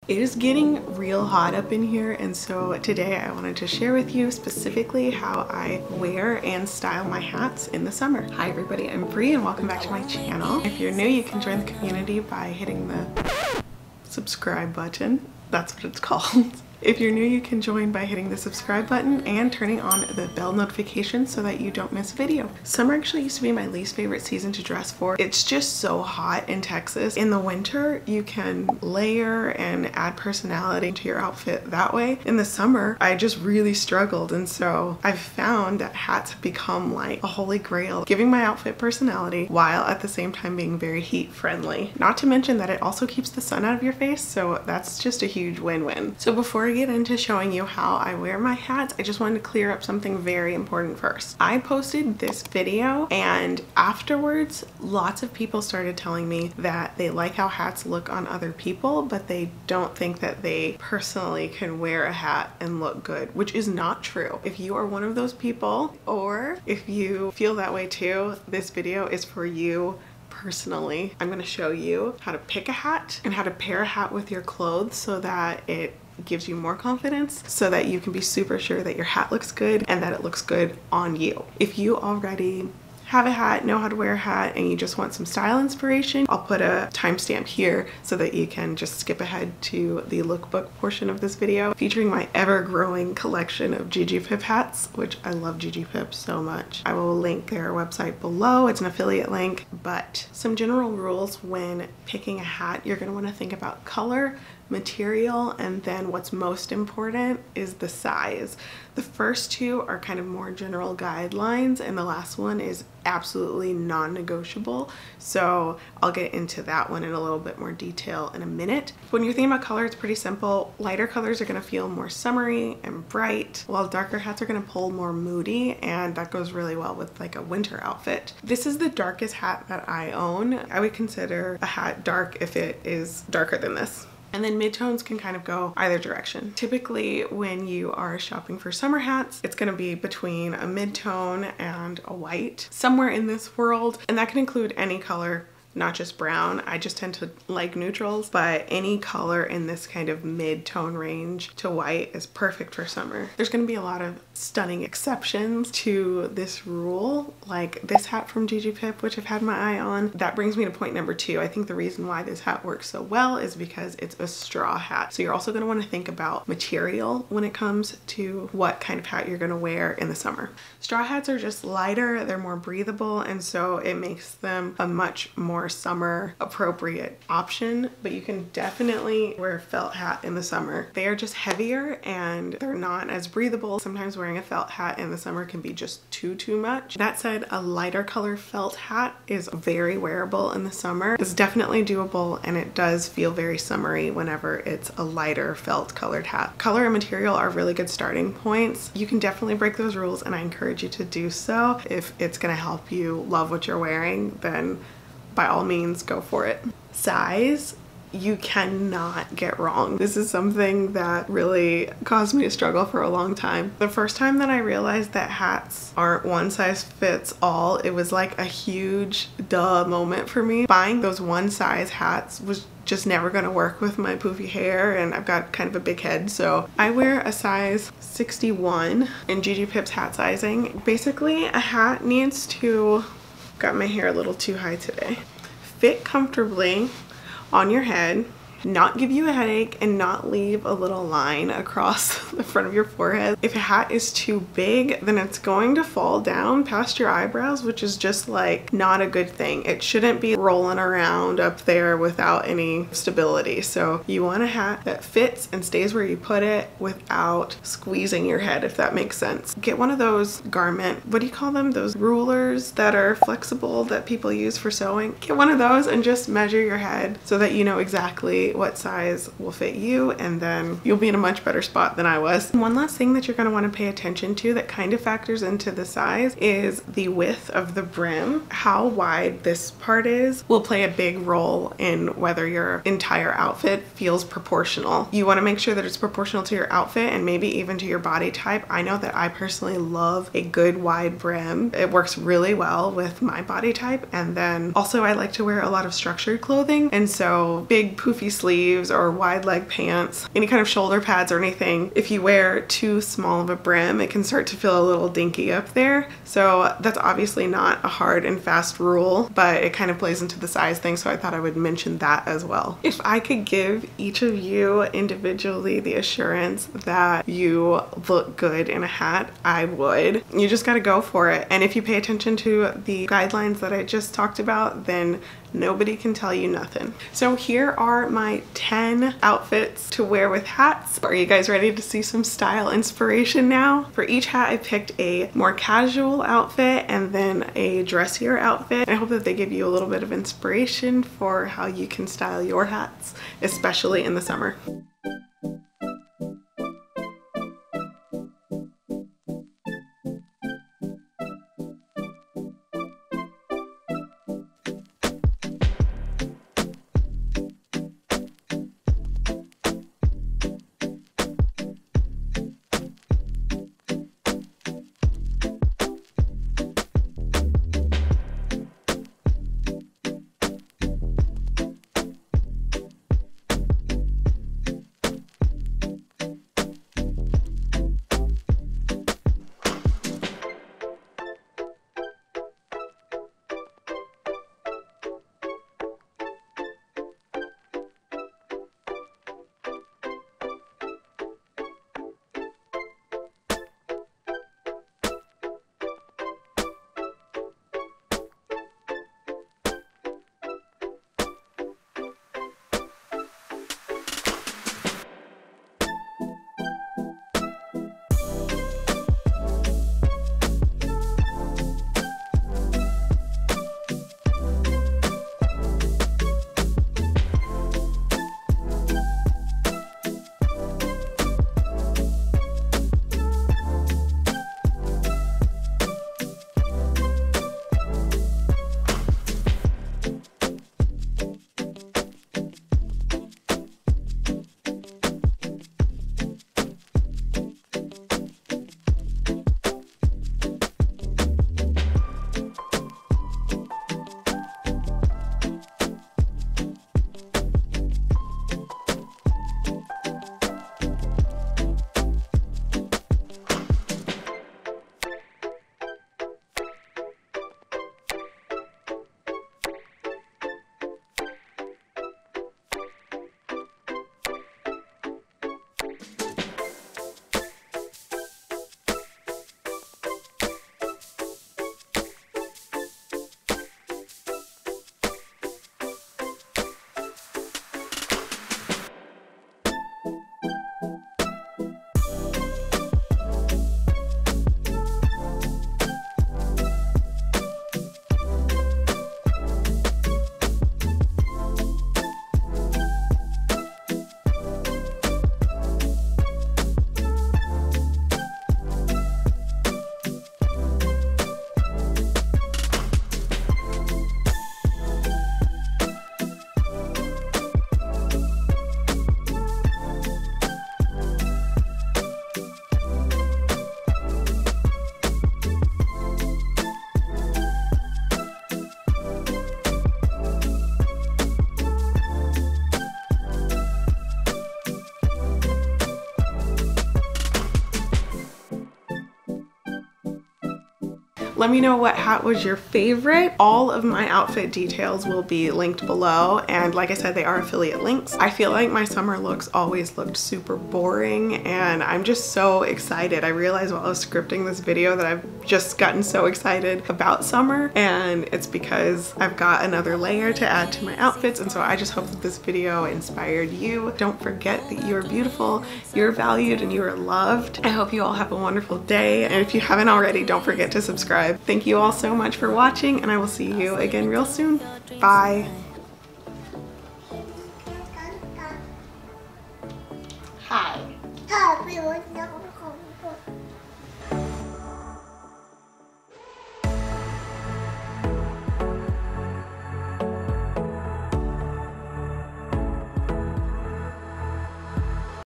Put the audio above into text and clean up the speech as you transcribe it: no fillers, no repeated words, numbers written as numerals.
It is getting real hot up in here, and so today I wanted to share with you specifically how I wear and style my hats in the summer. Hi everybody, I'm Bree and welcome back to my channel. If you're new, you can join the community by hitting the subscribe button. That's what it's called. If you're new, you can join by hitting the subscribe button and turning on the bell notification so that you don't miss a video. Summer actually used to be my least favorite season to dress for. It's just so hot in Texas. In the winter, you can layer and add personality to your outfit that way. In the summer, I just really struggled, and so I've found that hats have become like a holy grail, giving my outfit personality while at the same time being very heat friendly. Not to mention that it also keeps the sun out of your face, so that's just a huge win-win. So before I get into showing you how I wear my hats, I just wanted to clear up something very important first. I posted this video and afterwards lots of people started telling me that they like how hats look on other people, but they don't think that they personally can wear a hat and look good, which is not true. If you are one of those people, or if you feel that way too, this video is for you personally. I'm going to show you how to pick a hat and how to pair a hat with your clothes so that it gives you more confidence, so that you can be super sure that your hat looks good and that it looks good on you. If you already have a hat, know how to wear a hat, and you just want some style inspiration, I'll put a timestamp here so that you can just skip ahead to the lookbook portion of this video featuring my ever-growing collection of Gigi Pip hats, which I love Gigi Pip so much. I will link their website below. It's an affiliate link. But some general rules when picking a hat: you're going to want to think about color, material, and then what's most important is the size. The first two are kind of more general guidelines, and the last one is absolutely non-negotiable, so I'll get into that one in a little bit more detail in a minute. When you're thinking about color, it's pretty simple. Lighter colors are going to feel more summery and bright, while darker hats are going to pull more moody, and that goes really well with like a winter outfit. This is the darkest hat that I own. I would consider a hat dark if it is darker than this. And then midtones can kind of go either direction. Typically, when you are shopping for summer hats, it's gonna be between a mid-tone and a white, somewhere in this world. And that can include any color, not just brown. I just tend to like neutrals, but any color in this kind of mid-tone range to white is perfect for summer. There's gonna be a lot of stunning exceptions to this rule, like this hat from Gigi Pip, which I've had my eye on. That brings me to point number two. I think the reason why this hat works so well is because it's a straw hat. So you're also gonna wanna think about material when it comes to what kind of hat you're gonna wear in the summer. Straw hats are just lighter, they're more breathable, and so it makes them a much more summer appropriate option, but you can definitely wear a felt hat in the summer. They are just heavier and they're not as breathable. Sometimes wearing a felt hat in the summer can be just too much. That said, a lighter color felt hat is very wearable in the summer. It's definitely doable, and it does feel very summery whenever it's a lighter felt colored hat. Color and material are really good starting points. You can definitely break those rules, and I encourage you to do so. If it's gonna help you love what you're wearing, then by all means go for it. Size, you cannot get wrong. This is something that really caused me to struggle for a long time. The first time that I realized that hats aren't one size fits all, it was like a huge duh moment for me. Buying those one size hats was just never gonna work with my poofy hair, and I've got kind of a big head, so I wear a size 61 in Gigi Pip's hat sizing. Basically, a hat needs to, got my hair a little too high today, fit comfortably on your head, not give you a headache, and not leave a little line across the front of your forehead. If a hat is too big, then it's going to fall down past your eyebrows, which is just like not a good thing. It shouldn't be rolling around up there without any stability. So you want a hat that fits and stays where you put it without squeezing your head, if that makes sense. Get one of those garment, what do you call them? Those rulers that are flexible that people use for sewing. Get one of those and just measure your head so that you know exactly what size will fit you, and then you'll be in a much better spot than I was. One last thing that you're going to want to pay attention to that kind of factors into the size is the width of the brim. How wide this part is will play a big role in whether your entire outfit feels proportional. You want to make sure that it's proportional to your outfit and maybe even to your body type. I know that I personally love a good wide brim. It works really well with my body type, and then also I like to wear a lot of structured clothing, and so big poofy sleeves or wide leg pants, any kind of shoulder pads or anything, if you wear too small of a brim, it can start to feel a little dinky up there. So that's obviously not a hard and fast rule, but it kind of plays into the size thing, so I thought I would mention that as well. If I could give each of you individually the assurance that you look good in a hat, I would. You just gotta go for it. And if you pay attention to the guidelines that I just talked about, then nobody can tell you nothing. So here are my 10 outfits to wear with hats. Are you guys ready to see some style inspiration now? For each hat, I picked a more casual outfit and then a dressier outfit. I hope that they give you a little bit of inspiration for how you can style your hats, especially in the summer. Let me know what hat was your favorite. All of my outfit details will be linked below, and like I said, they are affiliate links. I feel like my summer looks always looked super boring, and I'm just so excited. I realized while I was scripting this video that I've just gotten so excited about summer, and it's because I've got another layer to add to my outfits, and so I just hope that this video inspired you. Don't forget that you're beautiful, you're valued, and you are loved. I hope you all have a wonderful day, and if you haven't already, don't forget to subscribe. Thank you all so much for watching, and I will see you again real soon. Bye. Hi.